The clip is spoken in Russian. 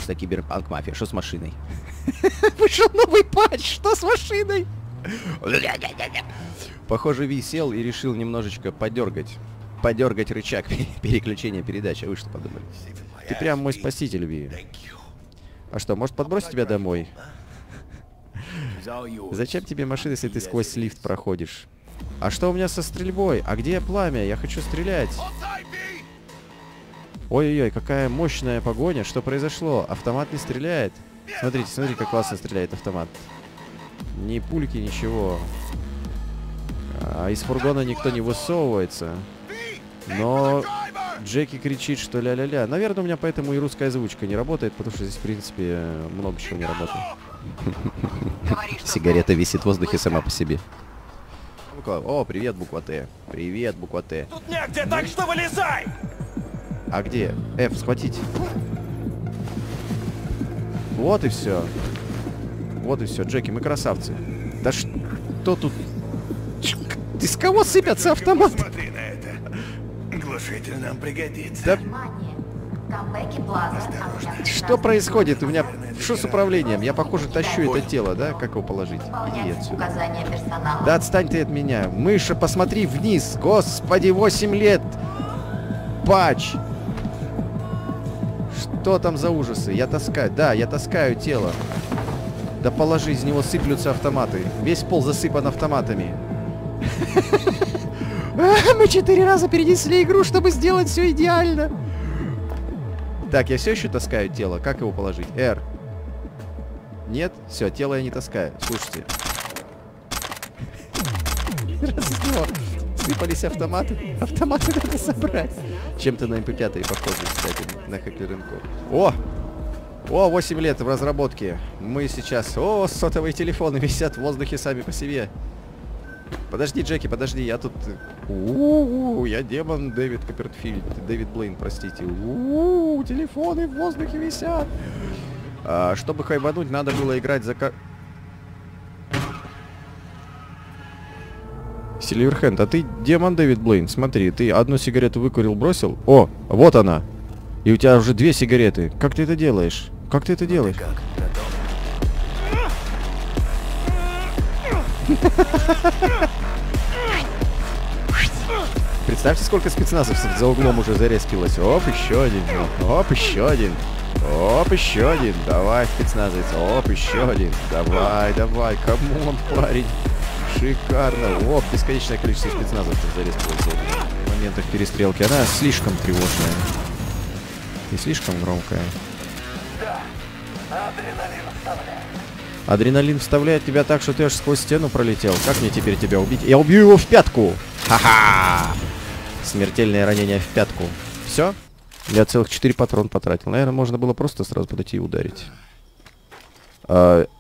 Наконец-то Киберпанк Мафия. Что с машиной? Вышел новый патч. Что с машиной? Похоже, Ви сел и решил немножечко подергать рычаг переключения передачи. Вы что подумали? Ты прям мой спаситель, Ви. А что, может подбросить тебя домой? Зачем тебе машина, если ты сквозь лифт проходишь? А что у меня со стрельбой? А где пламя? Я хочу стрелять. Ой-ой-ой, какая мощная погоня. Что произошло? Автомат не стреляет. Смотрите, смотрите, как классно стреляет автомат. Ни пульки, ничего. А из фургона никто не высовывается. Но Джеки кричит, что ля-ля-ля. Наверное, у меня поэтому и русская озвучка не работает, потому что здесь, в принципе, много чего не работает. Сигарета висит в воздухе сама по себе. О, привет, буква Т. Привет, буква Т. Тут негде, так что вылезай! А где? F, схватить. Вот и все. Вот и все, Джеки, мы красавцы. Да что тут? Из кого сыпятся автоматы? Смотри на это. Глушитель нам пригодится. Да... Что происходит? У меня... Что с управлением? Я, похоже, тащу это тело, да? Как его положить? Иди отсюда. Да отстань ты от меня. Мыша, посмотри вниз. Господи, 8 лет. Патч. Что там за ужасы? Я таскаю. Да, я таскаю тело. Да положи, из него сыплются автоматы. Весь пол засыпан автоматами. Мы 4 раза перенесли игру, чтобы сделать все идеально. Так, я все еще таскаю тело. Как его положить? R. Нет? Все, тело я не таскаю. Слушайте. Раз, два. Сыпались автоматы. Автоматы надо собрать. Чем-то на MP5 похоже, кстати, на Хэклеринку. О! О, 8 лет в разработке. Мы сейчас... О, сотовые телефоны висят в воздухе сами по себе. Подожди, Джеки, подожди, я тут... Я демон Дэвид Копперфильд. Дэвид Блейн, простите. Телефоны в воздухе висят. Чтобы хайбануть, надо было играть за... Сильверхенд, а ты демон Дэвид Блейн. Смотри, ты одну сигарету выкурил, бросил. О, вот она. И у тебя уже 2 сигареты. Как ты это делаешь? Как ты это делаешь? Представьте, сколько спецназовцев за углом уже зареспилось. Оп, еще один. Оп, еще один. Оп, еще один. Давай, спецназовец. Оп, еще один. Давай, давай. Камон, парень. Шикарно. Оп, бесконечное количество спецназовцев зареспилось в моментах перестрелки. Она слишком тревожная. И слишком громкая. Адреналин вставляет тебя так, что ты аж сквозь стену пролетел. Как мне теперь тебя убить? Я убью его в пятку! Ха-ха! Смертельное ранение в пятку. Все? Я целых 4 патрона потратил. Наверное, можно было просто сразу подойти и ударить.